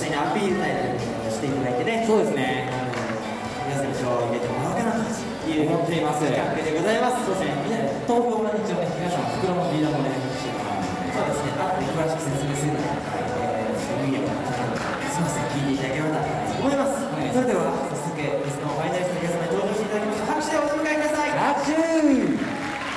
にアピールタイムをしていただいてね、 そうですね、 皆さんに票を入れてもらおうかなという思っています。 企画でございます。 そうですね、投票は一応ね、皆さん袋もリーダーもね、 そうですね、後で詳しく説明するので、video をすみません、聞いていただければと思います。それでは早速ゲストのファイナリストの皆様に登場していただきましょう。拍手でお迎えください。 拍手。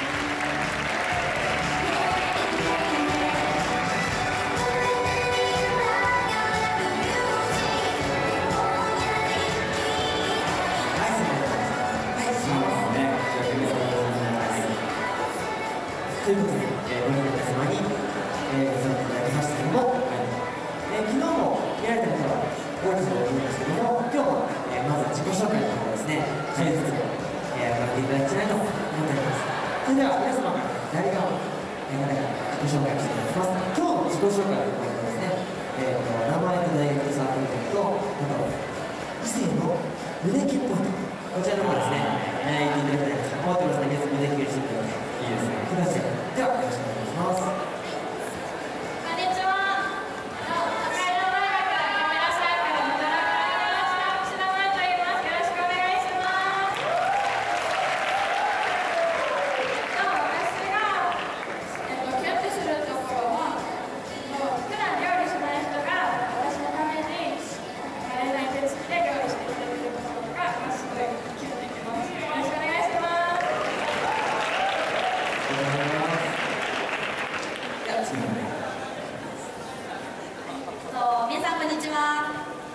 ということで、ご覧の皆様に、ご参加いただきましたけども、昨日も見られた方は多いと思うんですけども、今日も、まずは自己紹介の方をですね、一人ずつ、行っていただきたいと思っております。それでは皆様から誰か自己紹介をしていただきます。今日の自己紹介のポイントですね、名前と大学とサークルと、あと、異性の胸キュンポイント、こちらの方ですね、言っていただきたいと思ってますので、皆さん胸キュンしていただきたい。いいですね。では、よろしくお願いします。 こんにちは。北海道大学カメラサークルのドラマの吉田舞と言います。よろしくお願いします。私がキャッチするところは、普段料理しない人が私のために慣れない手つきで料理してくれてるところがすごいキュンときます。よろしくお願いします。皆さんこんにちは。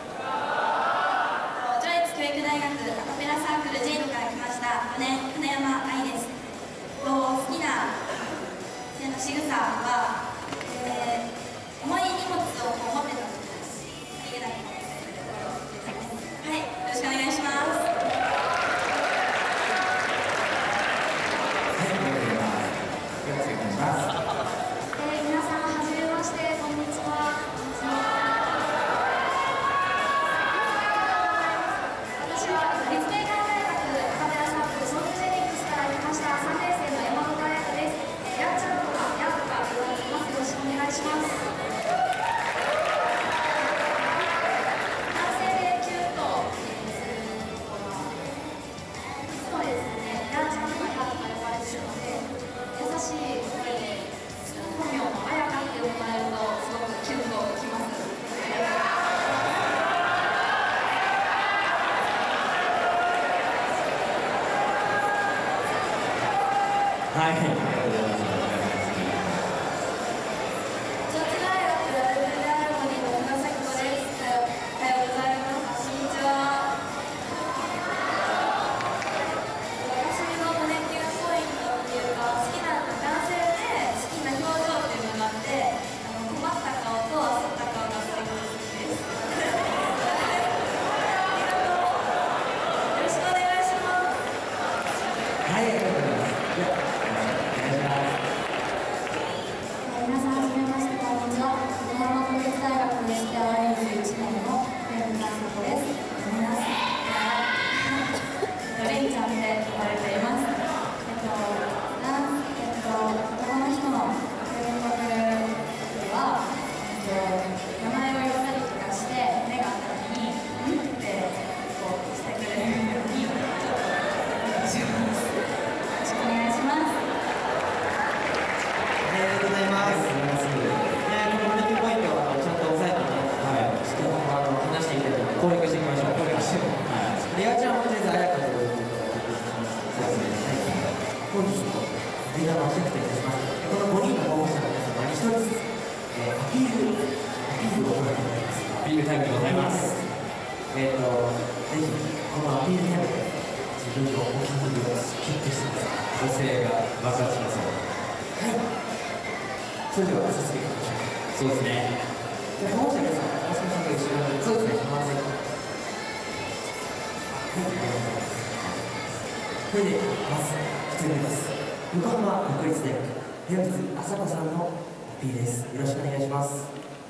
上越教育大学アカペラサークル J から来ました金山愛です。好きな仕草は、重い荷物を持ってた時です。ありがたいはい、よろしくお願いします。 皆さんはじめまして、こんにちは。私は立命館大学アカペラサークルソウルジェニックスから来ました3年生の山本彩香です。やっちゃんとかやっとか言われてます。よろしくお願いします。男性でキュンとするところはいつもですね、やっちゃんとかやっとか呼ばれてるので、優しい声で本名の彩香って呼ばれるとすごくキュンときます。 はい。 上智大学アルベルハーモニーの船崎子です。おはようございます。こんにちは。私の胸キュンポイントっていうか、好きな男性で好きな表情っていうのがあって、困った顔と焦った顔がすごく好きです。ありがとう。よろしくお願いします。 はい、ありがとうございます。 皆さんはじめまして、こんにちは。横浜国立大学でして21年のレンちゃんです。皆さん、レンちゃんって呼ばれています。男の人の性格では、名前を呼んだりとかして、目が合った時に、ってこうしてくれるように、ちょっとします。よろしくお願いします。 ありがとうございます。この胸キュンポイントをちゃんと押さえてね、ちょっと話していきたいと思います。 攻略していきましょう。 レアちゃんはとりあえず彩香ということで、本日のリーダーのシェフといたします。この5人の候補者の皆様に一人ずつ、アピールを行っていただきます。 アピールタイムでございます。 ぜひ、このアピールタイムで自分のお気に入りをキュッとしてください。 女性が爆発しますよ。 はい。それでは早速いきましょう。 そうですね。 じゃあ、候補者の皆さん、もう少し後ろに、そうですね、回していきます。それで、まず、1人目です。横浜国立大学、平水麻子さんのアピールです。よろしくお願いします。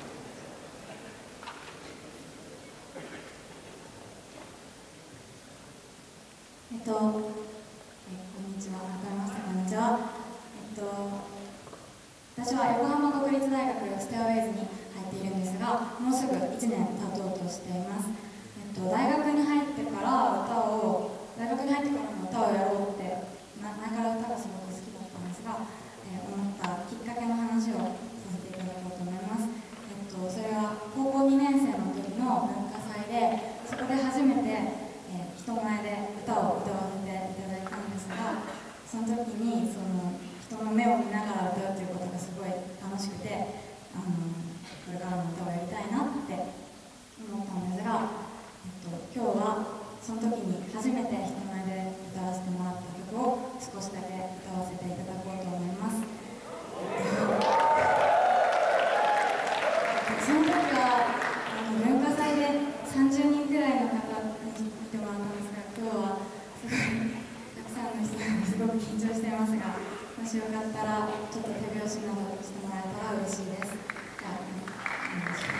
こんにちは。改めましてこんにちは。私は横浜国立大学ステアウェイズに入っているんですが、 が、もうすぐ1年経とうとしています。大学に入ってからも歌をやろうって、前から歌がすごく好きだったんですが、思ったきっかけの話をさせていただこうと思います。それは高校2年生の時の文化祭で、そこで初めて、人前で歌を歌わせていただいたんですが、その時に人の目を見ながら歌うということがすごい楽しくて、これからも歌をやりたいなって思ったんですが、今日はその時に初めて人前で歌わせてもらった曲を少しだけ歌わせていただこうと思います。その時は文化祭で30人くらいの方に来てもらったんですが、今日はすごいたくさんの人がすごく緊張していますが、もしよかったらちょっと手拍子などしてもらえたら嬉しいです。じゃあお願いします。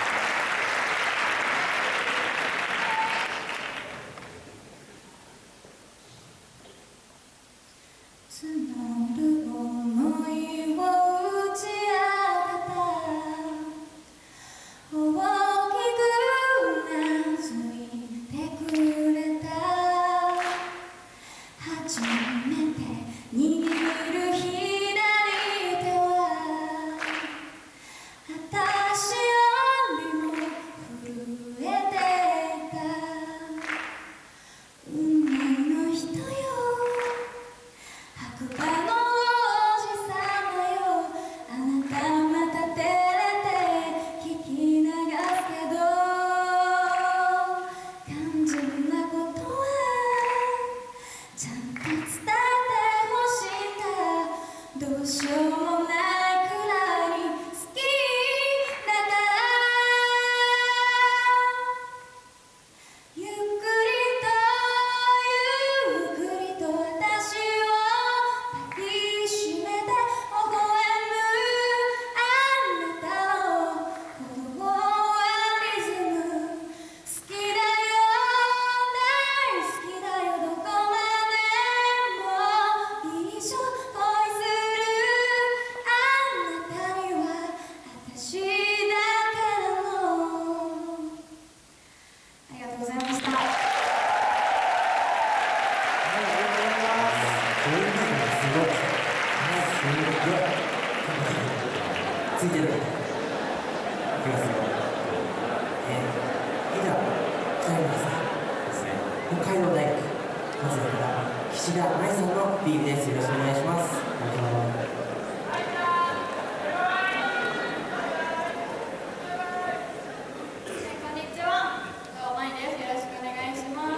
ついてる。いきますよ。北海道ですね。北海道大学松江から岸田舞さんのビールです。よろしくお願いします。 こんにちは。まいです。よろしくお願いします。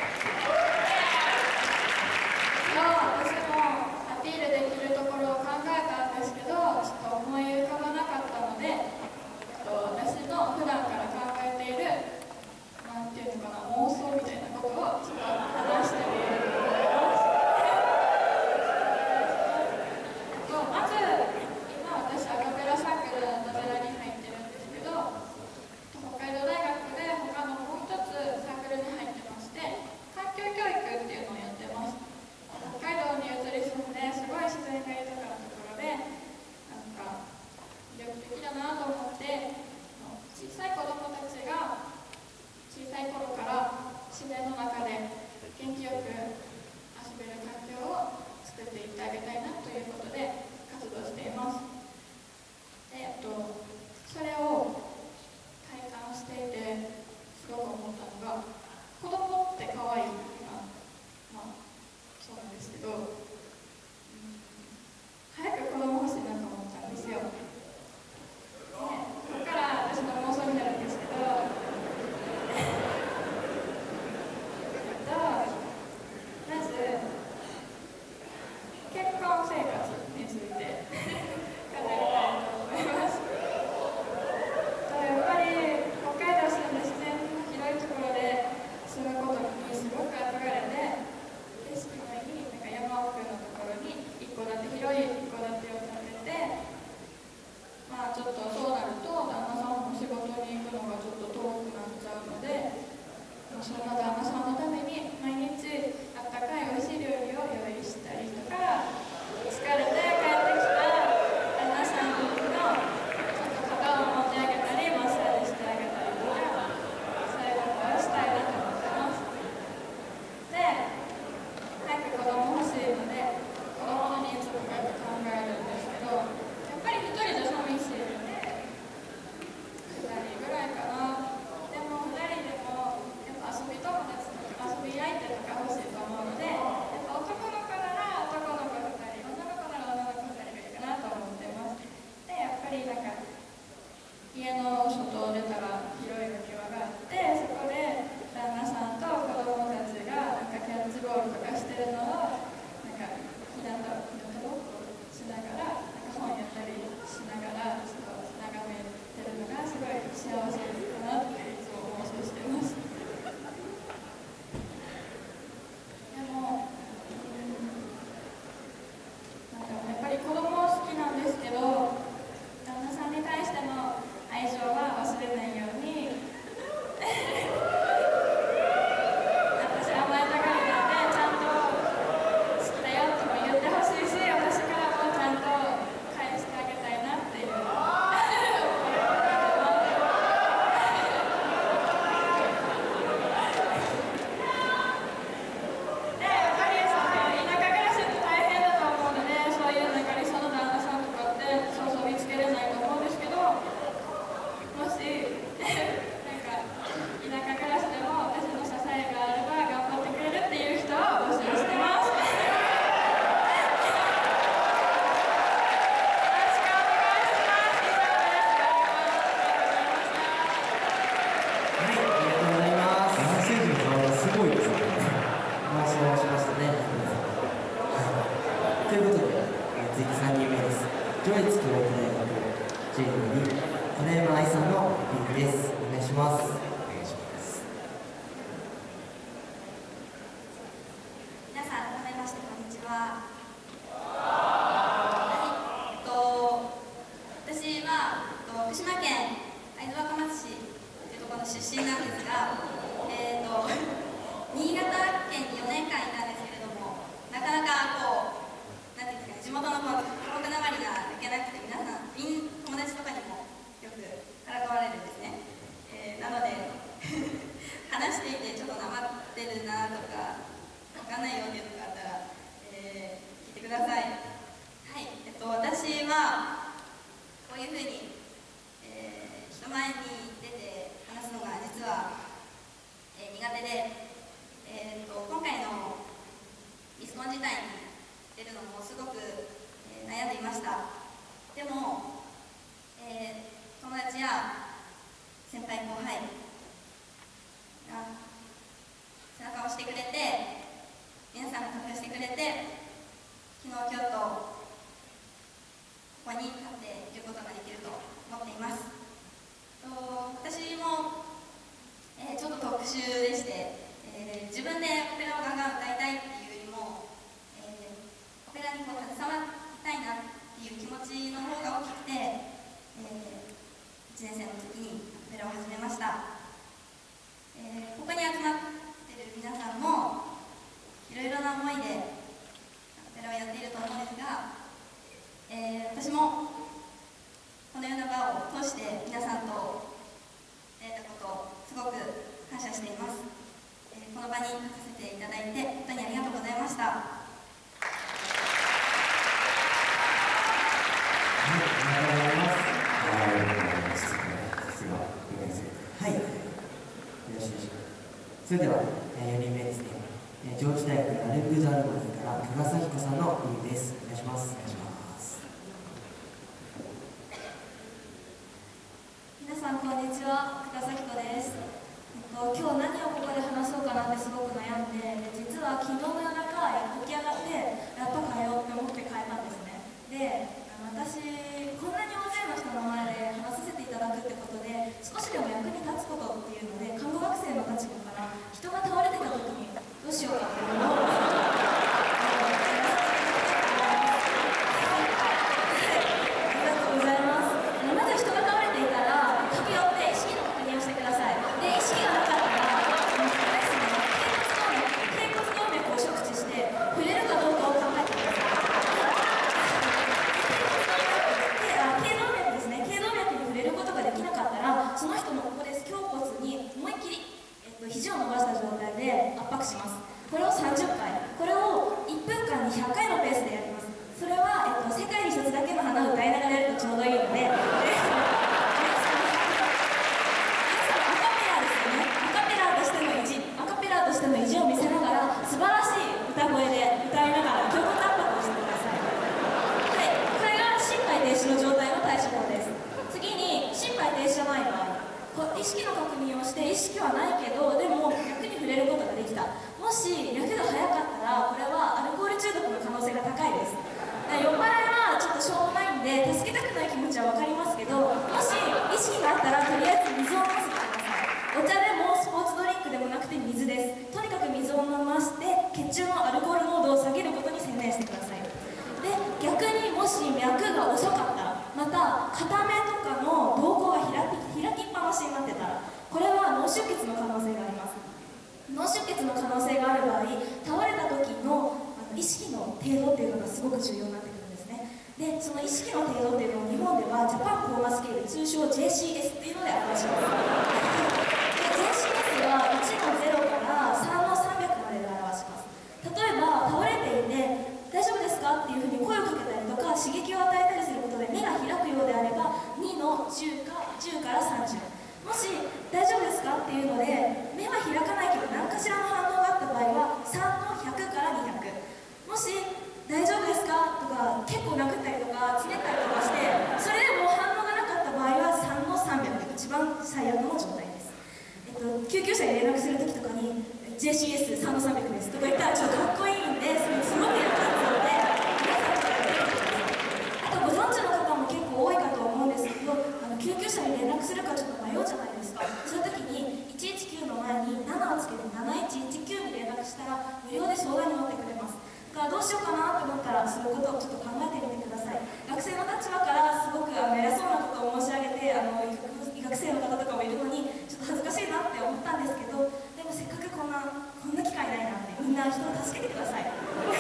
私もアピールできるところを考えたんですけど、ちょっと思い浮かばなかったので、私の普段から考えている、なんていうのかな、妄想みたいなことをちょっと話してみようと思います。 出たら広い浮き輪があって、そこで旦那さんと子供たちがなんかキャッチボールとかしてるのをなんかひなたぼっこしながらなんか本やったりしながらちょっと眺めてるのがすごい幸せだなっていつも妄想してます。でもなんかやっぱり子供好きなんですけど、旦那さんに対しての愛情は忘れないように私甘えたがりなんで、ちゃんと好きだよとも言ってほしいし、私からもちゃんと返してあげたいなっていうで、やっぱりその田舎暮らしって大変だと思うので、そういうなんか理想の旦那さんとかってそうそう見つけれないと思うんですけど、もしなんか田舎暮らしでも私の支えがあれば頑張ってくれるっていう人を募集してます。よろしくお願いします。以上です。ありがとうございました。 はい、ありがとうございます。 男性陣の顔がすごいですね。 妄想しましたね。ということで、次3人目です。上越教育大学チームに金山愛さんのリークです。お願いします。 お願いします。 皆さん改めましてこんにちは。私は福島県会津若松市というところの出身なんですが、新潟県に4年間いたんですけれども、なかなかなんていうんですかね、地元の孤独なまりが抜けなくて、皆さん友達とかにもよくからかわれるんですね。なので話していてちょっとなまってるなとかわかんないよっていうのがあったら、聞いてください。はい、私はこういうふうに、人前に出て話すのが実は、苦手で、今回のミスコン自体に出るのもすごく、悩んでいました。でも、友達や先輩後輩が背中を押してくれて、皆さんが投票してくれて、昨日今日とここに立っていることができると思っています。私も、ちょっと特殊でして、自分でオペラをガンガン歌いたいっていうよりも、オペラに携わりたいなっていう気持ちの方が大きくて、1年生の時にオペラを始めました。ここに集まっている皆さんもいろいろな思いでオペラをやっていると思うんですが、私もこのような場を通して皆さんと出会えたことをすごく感謝しています。この場に立たせていただいて本当にありがとうございました。 はい、よろしいでしょうか。それでは、4人目ですね。上智大学アルプ・ザ・アルゴリから久我咲子さんのリーです。お願いします。お願いします。 皆さんこんにちは、久我咲子です。今日何をここで話そうかなってすごく悩んで、実は昨日の夜中起き上がってやっと変えようって思って変えたんですね。で、私こんなに大勢の人の前で話させていただくってことで少しでも役に立つことっていうので、看護学生の立場から人が倒れてた時にどうしようかっていうのを肘を伸ばした状態で圧迫します。これを30回、これを1分間に100回のペースでやります。それは、世界に一つだけの花を歌いながらやるとちょうどいいので、アカペラとしての意地を見せながら素晴らしい歌声で歌いながら強固タンパクをしてください。はい、これが心肺停止の状態の対処法です。次に心肺停止じゃない場合、 意識の確認をして意識はないけどでも脈に触れることができた。もし脈が速かったらこれはアルコール中毒の可能性が高いです。酔っ払いはちょっとしょうもないんで助けたくない気持ちは分かりますけど、もし意識があったらとりあえず水を飲ませてください。お茶でもスポーツドリンクでもなくて水です。とにかく水を飲ませて血中のアルコール濃度を下げることに専念してください。で逆にもし脈が遅かったら、また片目とかの瞳孔が開きっぱなしになってたら、これは脳出血の可能性があります。脳出血の可能性がある場合、倒れた時の意識の程度っていうのがすごく重要になってくるんですね。でその意識の程度っていうのを日本ではジャパンコーマスケール、通称 JCS っていうので表します。で JCS は1の0から3の300までで表します。例えば倒れていて大丈夫ですかっていうふうに声をかけたりとか刺激を与えたりすることで目が開くようであれば2の10から30、もし大丈夫ですかっていうので目は開かないけど何かしらの反応があった場合は3の100から200、もし大丈夫ですかとか結構殴ったりとかつねったりとかしてそれでも反応がなかった場合は3の300、一番最悪の状態です。救急車に連絡するときとかに JCS3 の300ですとか言ったらちょっとかっこいいんで、それすごく役立つので皆さんからやってみてください。あとご存知の方も結構多いかと思うんですけど、救急車に連絡するかちょっと迷うじゃないですか。そういう時に119の前に7をつけて7119に連絡したら無料で相談に乗ってくれます。だからどうしようかなと思ったらそういうことをちょっと考えてみてください。学生の立場からすごく偉そうなことを申し上げて医学生の方とかもいるのにちょっと恥ずかしいなって思ったんですけど、でもせっかくこんな機会ないなってみんな人を助けてください。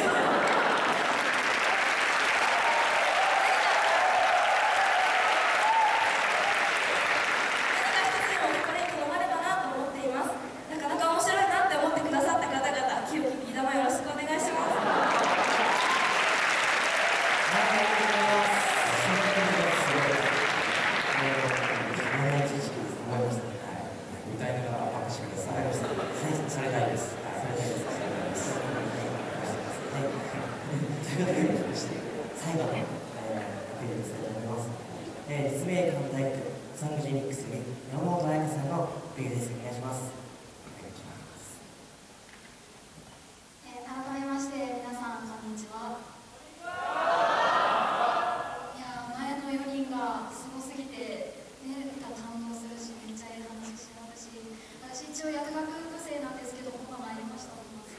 立命館大学ソングジェニックスに山本彩香さんのプレイです。お願いします。 改めまして皆さんこんにちは。いや前の4人がすごすぎて、ね、歌堪能するしめっちゃいい話しますし、私一応薬学部生なんですけど本が参りましたと思います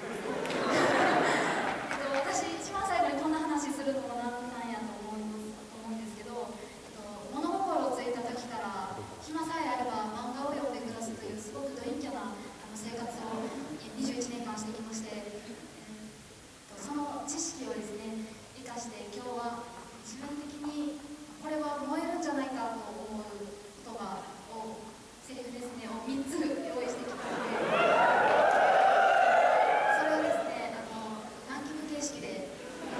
私一番最後にこんな話するのもなんやと思うんですけど、物心ついた時から暇さえあれば漫画を読んで暮らすというすごくド陰キャな生活を21年間してきまして、その知識をですね生かして今日は自分的にこれは燃えるんじゃないかと思う言葉をセリフですねを3つ用意してきたので、それをですねランキング形式で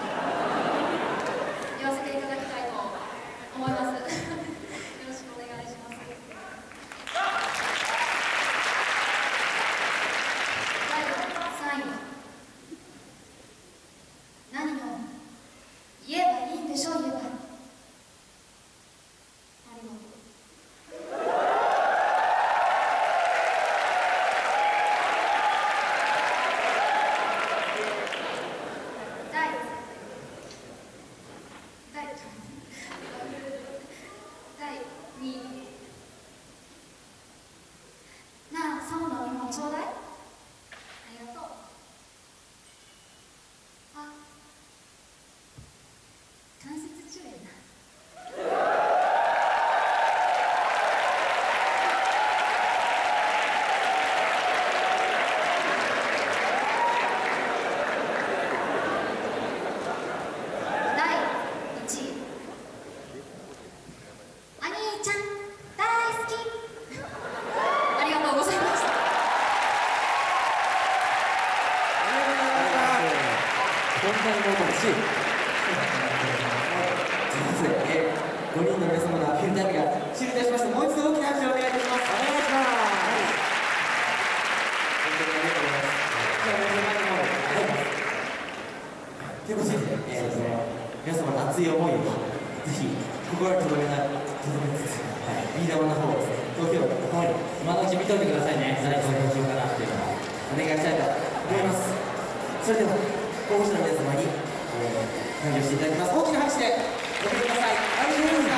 言わせていただきたいと思います。よろしくお願いします。第3位、何を言えばいいんでしょう。言えばありがとう。第2位、なあ、サウナの芋ちょうだい。ありがとう。あ、関節中やな。第1位、お兄ちゃん大好き。ありがとうございました。 本当にもうし5人の皆様のアピールタイムが終了いたしました。もう一度大きな拍手をお願いいたします。お願いします。ということで、皆様の熱い思いをぜひ心に留めつつ、ビー玉の方をですね、投票の方にそれでは候補者の皆様に、誕生していただきます。大きな拍手でお送りください。ありがとうございました。